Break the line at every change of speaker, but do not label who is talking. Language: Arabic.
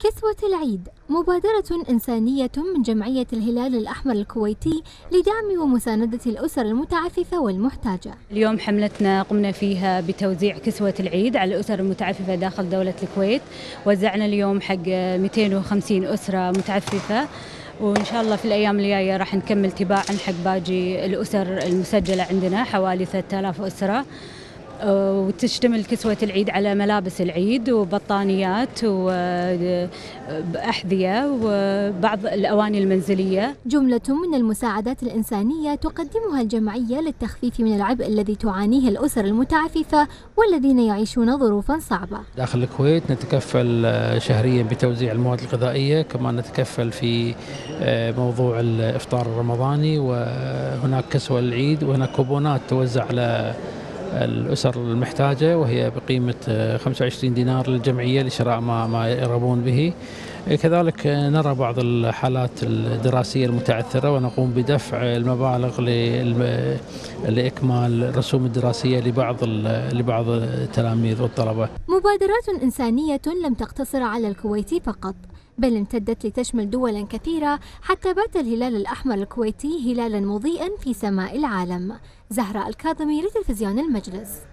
كسوة العيد مبادرة إنسانية من جمعية الهلال الأحمر الكويتي لدعم ومساندة الأسر المتعففة والمحتاجة.
اليوم حملتنا قمنا فيها بتوزيع كسوة العيد على الأسر المتعففة داخل دولة الكويت. وزعنا اليوم حق 250 أسرة متعففة، وإن شاء الله في الأيام الجاية راح نكمل تباعا حق باقي الأسر المسجلة عندنا حوالي 3000 أسرة. وتشتمل كسوة العيد على ملابس العيد وبطانيات وأحذية وبعض الأواني المنزلية.
جملة من المساعدات الإنسانية تقدمها الجمعية للتخفيف من العبء الذي تعانيه الأسر المتعففة والذين يعيشون ظروفا صعبة.
داخل الكويت نتكفل شهريا بتوزيع المواد الغذائية، كما نتكفل في موضوع الإفطار الرمضاني، وهناك كسوة العيد، وهناك كوبونات توزع على الأسر المحتاجة وهي بقيمة 25 دينار للجمعية لشراء ما يرغبون به. كذلك نرى بعض الحالات الدراسية المتعثرة ونقوم بدفع المبالغ لإكمال الرسوم الدراسية لبعض التلاميذ والطلبة.
مبادرات إنسانية لم تقتصر على الكويت فقط، بل امتدت لتشمل دولا كثيرة، حتى بات الهلال الأحمر الكويتي هلالا مضيئا في سماء العالم. زهراء الكاظمي لتلفزيون المجلس.